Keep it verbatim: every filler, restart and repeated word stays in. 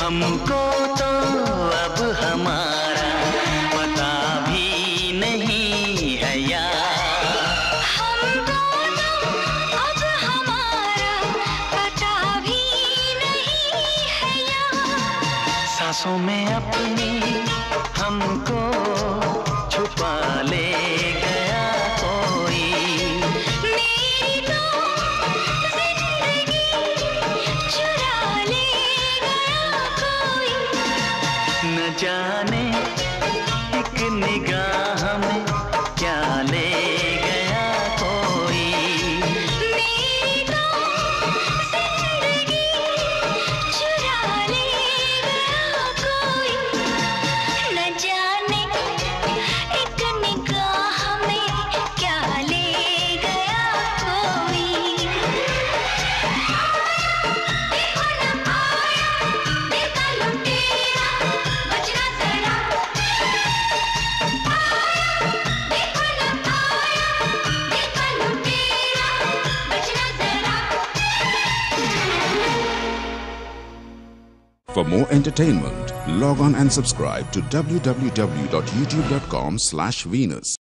हमको तो अब हमारा पता भी नहीं है यार। हमको तो अब हमारा पता भी नहीं है यार। सांसों में अपनी हमको छुपा ले गया कोई। मेरी तो जिंदगी चुरा ले गया कोई। न जाने एक निगाह में क्या ले गया कोई। मेरी तो जिंदगी चुरा ले गया कोई। न जाने एक निगाह में क्या ले गया कोई। देखो न आया दिल का लुटेरा, बचना जरा। देखो न आया दिल का लुटेरा, बचना जरा। For more entertainment, log on and subscribe to w w w dot youtube dot com slash Venus.